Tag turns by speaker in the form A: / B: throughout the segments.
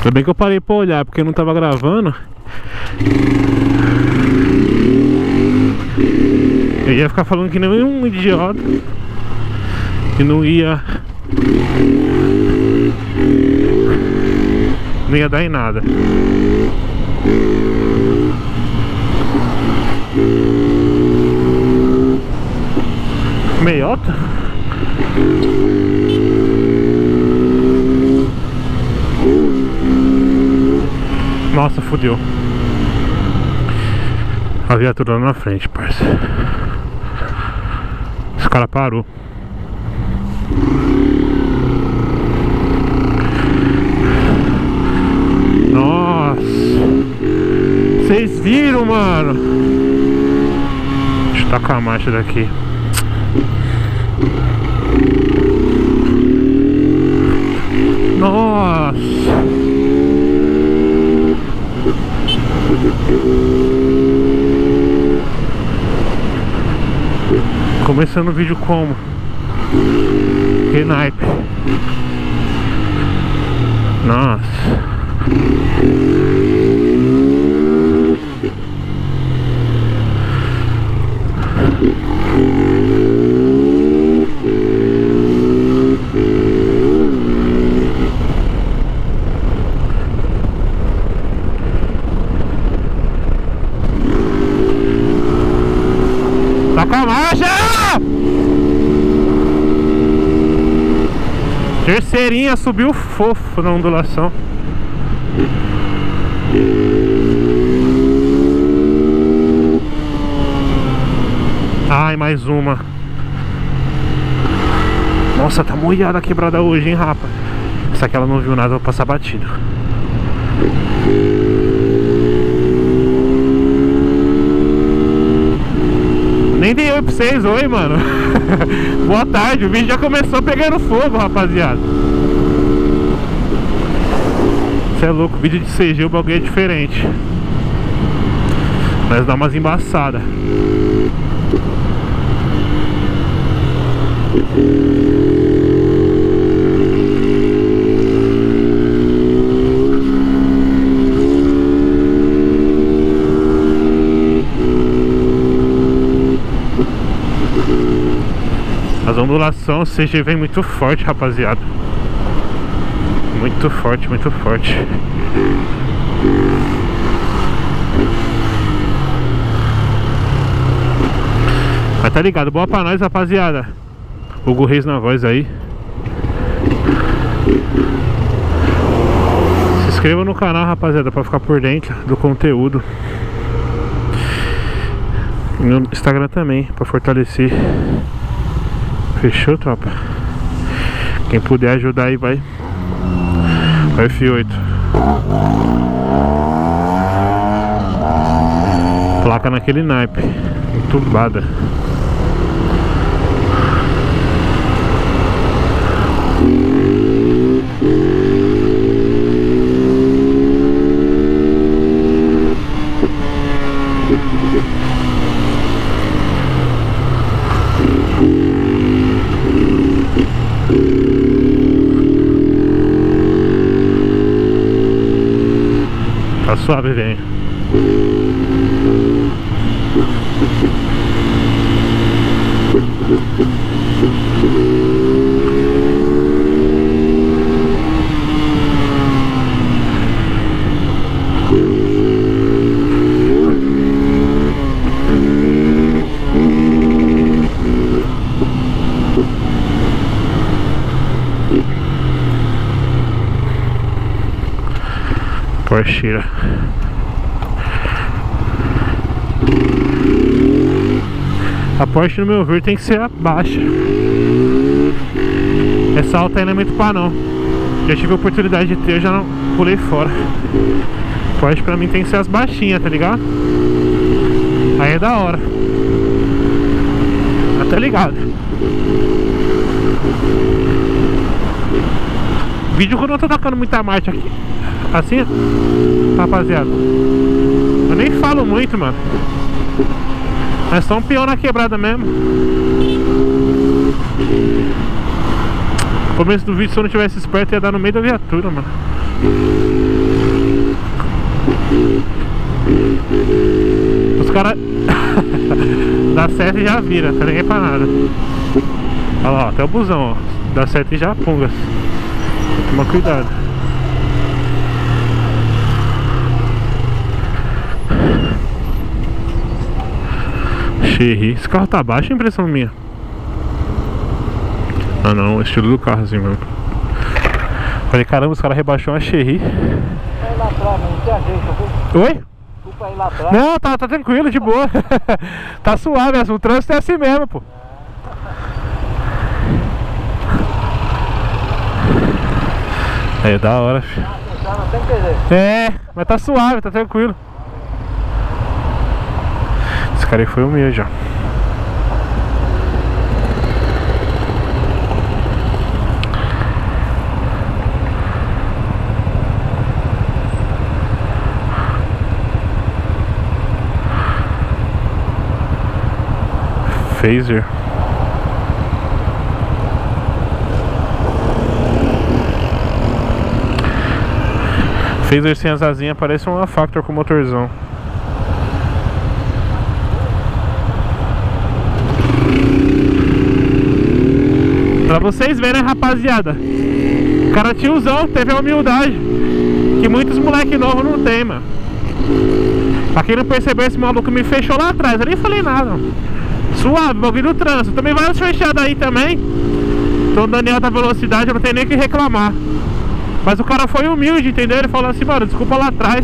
A: Ainda bem que eu parei pra olhar, porque eu não tava gravando. Eu ia ficar falando que nem um idiota que não ia dar em nada. Meiota? Nossa, fodeu. A viatura lá na frente, parça. Esse cara parou. Nossa. Vocês viram, mano? Deixa eu tacar a marcha daqui. Nossa. Começando o vídeo como? Que naipe. Nossa. Tá com a marcha! Terceirinha subiu fofo na ondulação. Ai, mais uma. Nossa, tá molhada a quebrada hoje, hein, rapa. Essa aqui ela não viu nada, eu vou passar batido. Nem dei oi pra vocês, oi, mano. Boa tarde, o vídeo já começou pegando fogo, rapaziada. Você é louco, vídeo de CG, o bagulho é diferente. Mas dá umas embaçadas. As ondulações, o CG vem muito forte, rapaziada. Muito forte, muito forte. Mas tá ligado, boa pra nós, rapaziada. Hugo Reis na voz aí. Se inscreva no canal, rapaziada, pra ficar por dentro do conteúdo. E no Instagram também, pra fortalecer. Fechou, tropa? Quem puder ajudar aí, vai. Vai F8. Placa naquele naipe. Entubada. Tá suave, velho. Porscheira. A Porsche, no meu ver, tem que ser a baixa. Essa alta ainda é muito pá, não. Já tive a oportunidade de ter, eu já não pulei fora. Porsche pra mim tem que ser as baixinhas, tá ligado? Aí é da hora. Tá ligado? Vídeo quando eu tô tocando muita marcha aqui assim, rapaziada, eu nem falo muito, mano. É só um peão na quebrada mesmo. No começo do vídeo, se eu não tivesse esperto, ia dar no meio da viatura, mano. Os caras dá certo e já vira, tá ninguém pra nada. Olha lá, ó, até o busão, ó. Dá certo e já punga. Toma cuidado. Chery. Esse carro tá baixo, é impressão minha. Ah não, o estilo do carro assim mesmo. Falei, caramba, os caras rebaixou uma Chery.
B: Vai lá atrás, não tem jeito, viu?
A: Oi?
B: Desculpa aí lá atrás.
A: Não, tá tranquilo, de boa. Tá suave, o trânsito é assim mesmo, pô. É da hora, filho.
B: Já não tem que dizer.
A: É, mas tá suave, tá tranquilo. Esse cara aí foi o meu já. Phaser. Phaser sem as asinhas parece uma Factor com motorzão. Pra vocês verem, rapaziada, o cara tiozão teve a humildade que muitos moleque novos não tem, mano. Pra quem não percebeu, esse maluco me fechou lá atrás, eu nem falei nada, mano. Suave, bagulho do trânsito. Também várias fechadas aí também. Tô andando em alta velocidade, eu não tenho nem o que reclamar. Mas o cara foi humilde, entendeu? Ele falou assim, mano, desculpa lá atrás.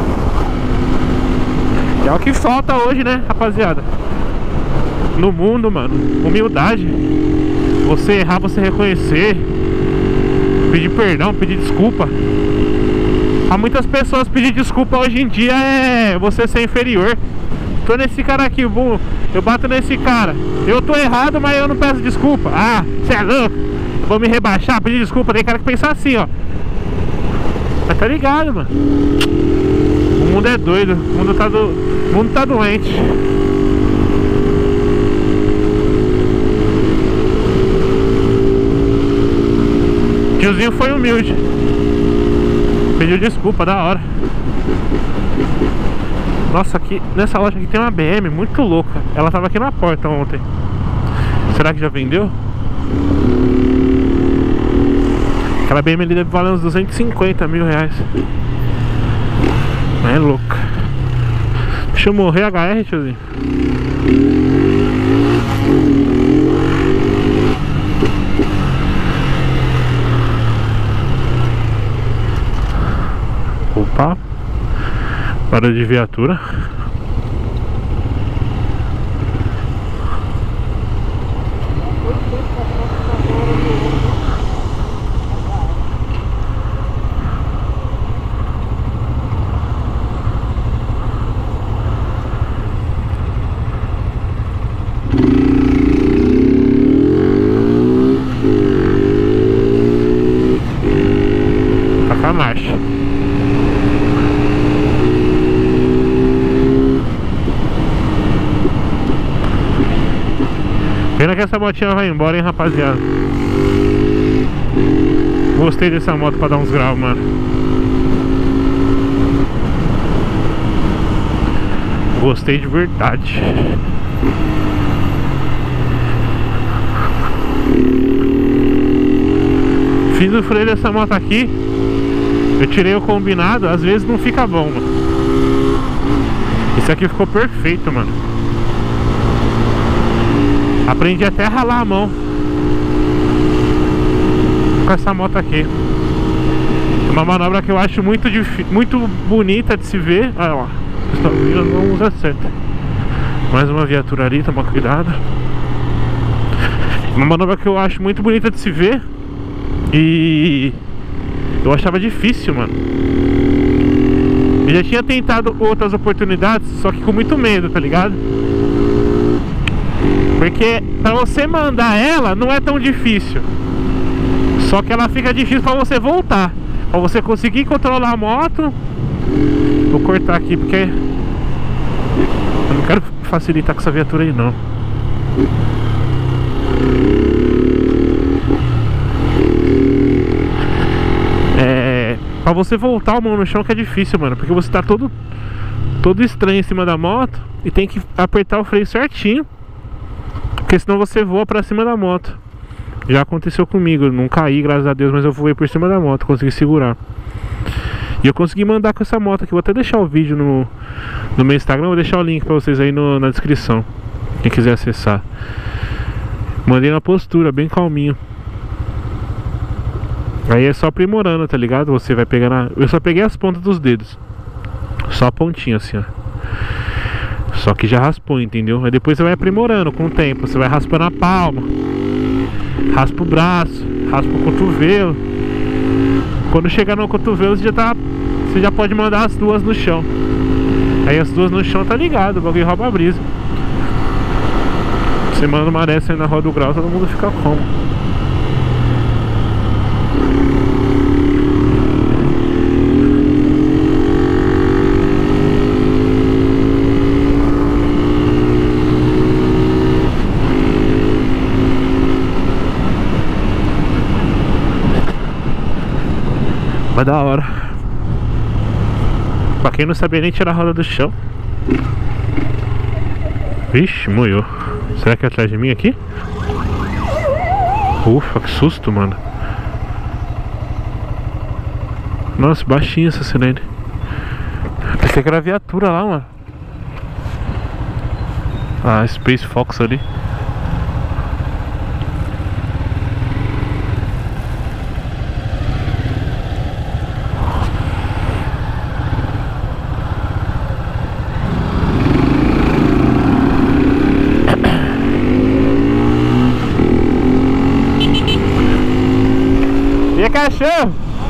A: É o que falta hoje, né, rapaziada? No mundo, mano. Humildade. Você errar, você reconhecer. Pedir perdão, pedir desculpa. Pra muitas pessoas pedir desculpa hoje em dia é você ser inferior. Tô nesse cara aqui, eu bato nesse cara. Eu tô errado, mas eu não peço desculpa. Ah, cê é louco, vou me rebaixar, pedir desculpa. Tem cara que pensa assim, ó. Mas tá ligado, mano. O mundo é doido, o mundo tá doente. Tiozinho foi humilde. Pediu desculpa, da hora. Nossa, aqui nessa loja aqui tem uma BM muito louca. Ela tava aqui na porta ontem. Será que já vendeu? Aquela BM ali deve valer uns 250 mil reais. É louca. Deixa eu morrer HR, tiozinho. Opa. Para de viatura. Taca a marcha. Pena que essa motinha vai embora, hein, rapaziada. Gostei dessa moto pra dar uns graus, mano. Gostei de verdade. Fiz o freio dessa moto aqui. Eu tirei o combinado, às vezes não fica bom, mano. Esse aqui ficou perfeito, mano. Aprendi até a ralar a mão com essa moto aqui. Uma manobra que eu acho muito bonita de se ver. Olha lá, não usa seta. Mais uma viatura ali, toma cuidado. Uma manobra que eu acho muito bonita de se ver. E eu achava difícil, mano. Eu já tinha tentado outras oportunidades, só que com muito medo, tá ligado? Porque pra você mandar ela não é tão difícil. Só que ela fica difícil pra você voltar. Pra você conseguir controlar a moto. Vou cortar aqui porque eu não quero facilitar com essa viatura aí não. Pra você voltar a mão no chão que é difícil, mano. Porque você tá todo todo estranho em cima da moto e tem que apertar o freio certinho, porque senão você voa pra cima da moto. Já aconteceu comigo, eu não caí, graças a Deus, mas eu voei por cima da moto, consegui segurar. E eu consegui mandar com essa moto aqui. Vou até deixar o vídeo no meu Instagram. Vou deixar o link pra vocês aí na descrição, quem quiser acessar. Mandei na postura, bem calminho. Aí é só aprimorando, tá ligado? Você vai pegando eu só peguei as pontas dos dedos, só a pontinha assim, ó. Só que já raspou, entendeu? Aí depois você vai aprimorando com o tempo. Você vai raspando a palma, raspa o braço, raspa o cotovelo. Quando chegar no cotovelo você já pode mandar as duas no chão. Aí as duas no chão tá ligado, o bagulho rouba a brisa. Você manda uma dessa aí na roda do grau, todo mundo fica como. Mas da hora. Pra quem não sabia nem tirar a roda do chão. Vixe, moiou. Será que é atrás de mim aqui? Ufa, que susto, mano. Nossa, baixinha essa sirene. Pensei que era a viatura lá, mano. Ah, Space Fox ali. Cachorro!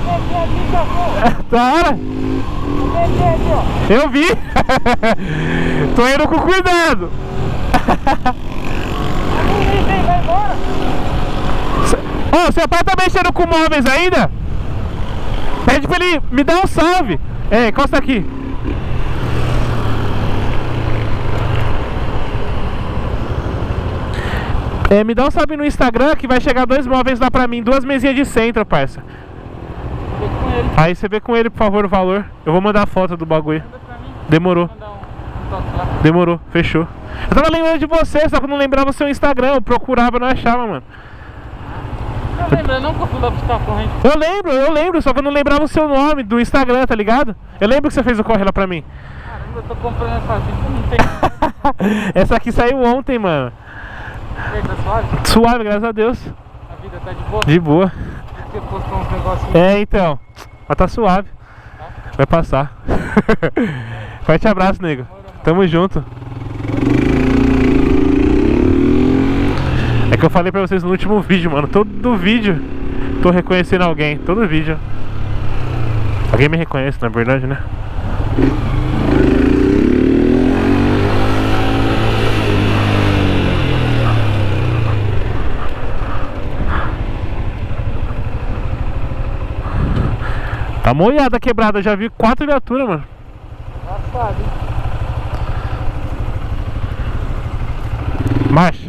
A: Da hora! Eu vi! Tô indo com cuidado! Ô, seu pai tá mexendo com móveis ainda? Pede pra ele me dar um salve! É, encosta aqui! Me dá um salve no Instagram que vai chegar 2 móveis lá pra mim, 2 mesinhas de centro, parça. Aí você vê com ele, por favor, o valor. Eu vou mandar a foto do bagulho. Demorou. Demorou, fechou. Eu tava lembrando de você, só que eu não lembrava o seu Instagram. Eu procurava, não achava, mano.
B: Não lembra não que eu fui lá buscar a corrente?
A: Eu lembro, só que eu não lembrava o seu nome do Instagram, tá ligado? Eu lembro que você fez o corre lá pra mim.
B: Caramba, eu tô comprando essa aqui, não tem.
A: Essa aqui saiu ontem, mano.
B: Tá suave?
A: Suave, graças a Deus.
B: A vida tá de boa?
A: De boa.
B: Você postou uns negocinhos.
A: Então. Mas tá suave. Vai passar. Forte abraço, nego. Tamo junto. É que eu falei pra vocês no último vídeo, mano. Todo vídeo tô reconhecendo alguém. Todo vídeo. Alguém me reconhece, na verdade, né? Tá molhada, quebrada, já vi 4 viaturas, mano.
B: Engraçado, hein?
A: Marcha.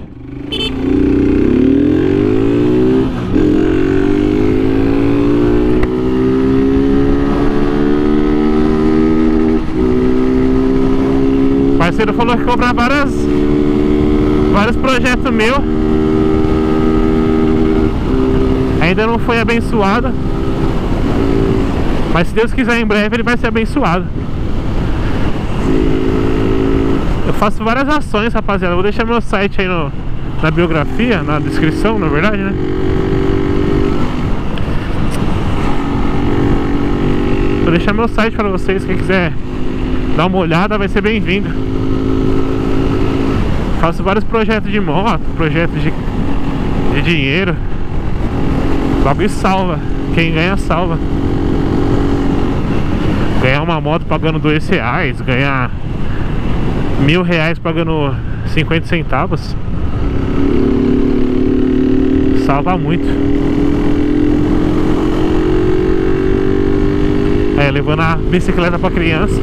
A: O parceiro falou que comprar vários projetos meus. Ainda não foi abençoado. Mas se Deus quiser, em breve ele vai ser abençoado. Eu faço várias ações, rapaziada. Vou deixar meu site aí na biografia, na descrição, na verdade, né? Vou deixar meu site para vocês. Quem quiser dar uma olhada vai ser bem-vindo. Faço vários projetos de moto, projetos de dinheiro. O bagulho salva. Quem ganha, salva. Ganhar uma moto pagando R$2, ganhar R$1.000 pagando 50 centavos, salva muito. Levando a bicicleta pra criança.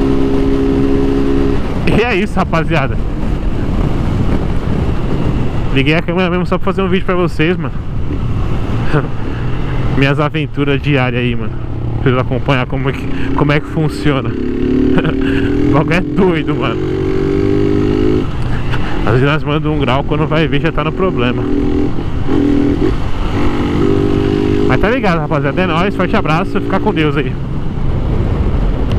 A: E é isso, rapaziada. Liguei a câmera mesmo só pra fazer um vídeo pra vocês, mano. Minhas aventuras diárias aí, mano. Pra vocês acompanhar como é que funciona. O bagulho é doido, mano. Às vezes nós mandamos 1 grau, quando vai ver já tá no problema. Mas tá ligado, rapaziada. É nóis, forte abraço, fica com Deus aí.